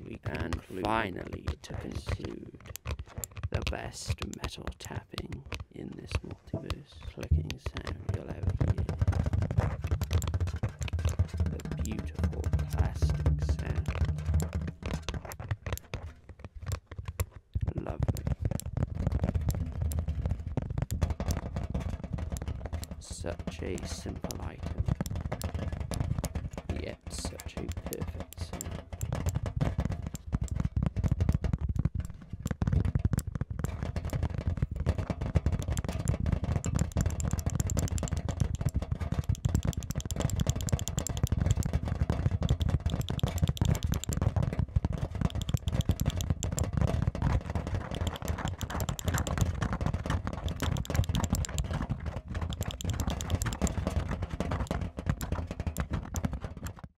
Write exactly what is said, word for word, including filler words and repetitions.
we and finally to conclude, the best metal tapping in this multiverse clicking sound you'll ever hear. The beautiful plastic sound. Lovely. Such a simple item, yet so